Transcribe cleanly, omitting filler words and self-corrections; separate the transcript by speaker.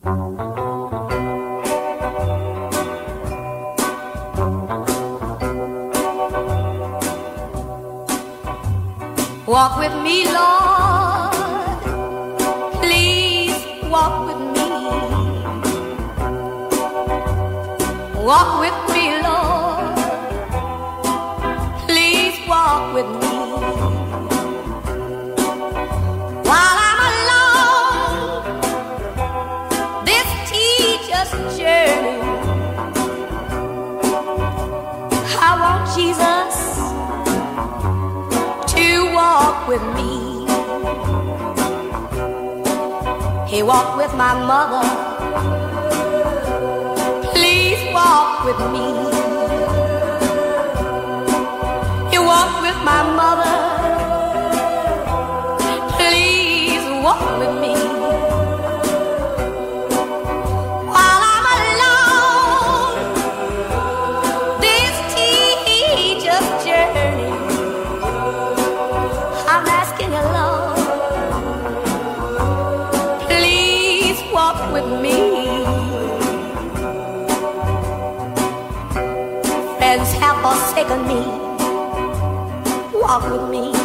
Speaker 1: Walk with me, Lord, please walk with me. Walk with me, Lord, please walk with me. While I'm alone, this teacher's journey, I want Jesus to walk with me. He walked with my mother, please walk with me. He walked with my mother, please walk with me. While I'm alone, this teacher's journey, I'm asking you, Lord, please walk with me. Friends have forsaken me, walk with me.